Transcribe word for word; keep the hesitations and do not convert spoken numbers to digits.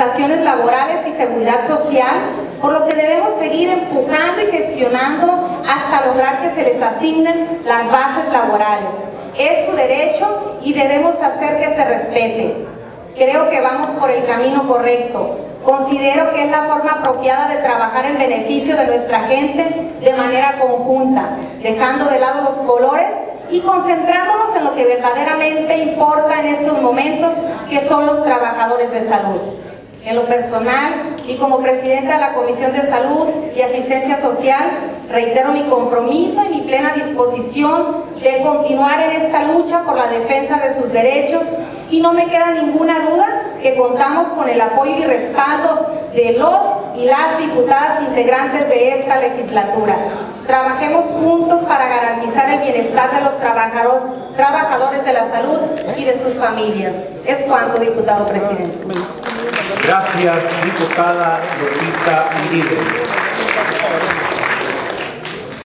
prestaciones laborales y seguridad social, por lo que debemos seguir empujando y gestionando hasta lograr que se les asignen las bases laborales. Es su derecho y debemos hacer que se respete. Creo que vamos por el camino correcto. Considero que es la forma apropiada de trabajar en beneficio de nuestra gente de manera conjunta, dejando de lado los colores y concentrándonos en lo que verdaderamente importa en estos momentos, que son los trabajadores de salud. En lo personal y como presidenta de la Comisión de Salud y Asistencia Social, reitero mi compromiso y mi plena disposición de continuar en esta lucha por la defensa de sus derechos, y no me queda ninguna duda que contamos con el apoyo y respaldo de los y las diputadas integrantes de esta legislatura. Trabajemos juntos para garantizar el bienestar de los trabajadores de la salud y de sus familias. Es cuanto, diputado presidente. Gracias, diputada Lolita Uribe.